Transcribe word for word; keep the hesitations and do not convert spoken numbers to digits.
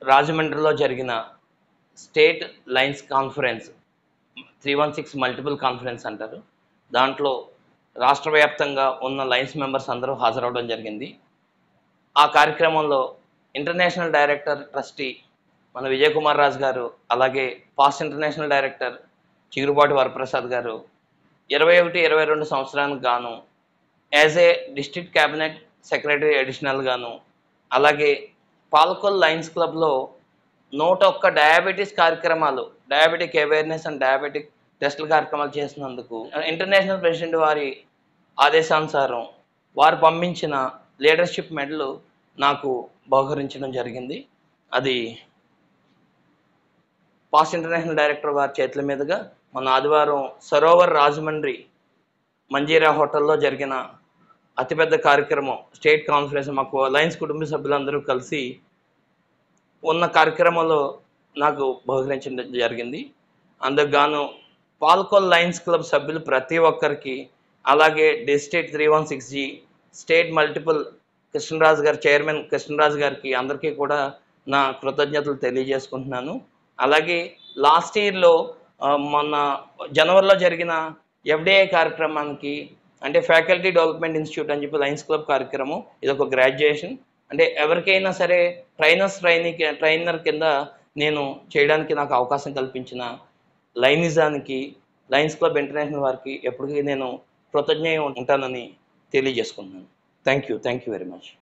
రాజమండ్రిలో జరిగిన state lions conference three one six multiple conference అంటారు. దాంట్లో రాష్ట్ర వ్యాప్తంగా ఉన్న లయన్స్ మెంబర్స్ అందరూ హాజరవడం జరిగింది. ఆ కార్యక్రమంలో ఇంటర్నేషనల్ డైరెక్టర్ ట్రస్టీ మన విజయ్ కుమార్ రాజు గారు, అలాగే past international director Chigurupati Varaprasad గారు ఇరవై ఒకటి ఇరవై రెండు సంవత్సరానికి గాను as a district cabinet secretary additional గాను, అలాగే పాలకొల్ లయన్స్ క్లబ్లో నూట ఒక్క డయాబెటీస్ కార్యక్రమాలు, డయాబెటిక్ అవేర్నెస్ అండ్ డయాబెటిక్ టెస్టుల కార్యక్రమాలు చేసినందుకు ఇంటర్నేషనల్ ప్రెసిడెంట్ వారి ఆదేశానుసారం వారు పంపించిన లీడర్షిప్ మెడల్ నాకు బహుకరించడం జరిగింది. అది పాస్ట్ ఇంటర్నేషనల్ డైరెక్టర్ వారి చేతుల మీదుగా మన ఆదివారం సరోవర్ రాజమండ్రి మంజీరా హోటల్లో జరిగిన అతిపెద్ద కార్యక్రమం స్టేట్ కాన్ఫరెన్స్, మాకు లయన్స్ కుటుంబ సభ్యులందరూ కలిసి ఉన్న కార్యక్రమంలో నాకు బహుకరించడం జరిగింది. అందుకు గాను పాల్కోల్ లయన్స్ క్లబ్ సభ్యులు ప్రతి ఒక్కరికి, అలాగే district three one six G state multiple Krishnaraju గారు, చైర్మన్ కృష్ణరాజు గారికి అందరికీ కూడా నా కృతజ్ఞతలు తెలియజేసుకుంటున్నాను. అలాగే లాస్ట్ ఇయర్లో మొన్న జనవరిలో జరిగిన ఎఫ్డిఐ కార్యక్రమానికి, అంటే ఫ్యాకల్టీ డెవలప్మెంట్ ఇన్స్టిట్యూట్ అని చెప్పి లయన్స్ క్లబ్ కార్యక్రమం, ఇది ఒక గ్రాడ్యుయేషన్, అంటే ఎవరికైనా సరే ట్రైనర్స్ ట్రైనింగ్ ట్రైనర్ కింద నేను చేయడానికి నాకు అవకాశం కల్పించిన లయనిజానికి, లయన్స్ క్లబ్ ఇంటర్నేషనల్ వారికి ఎప్పటికీ నేను కృతజ్ఞ ఉంటానని తెలియజేసుకున్నాను. Thank you thank you very much.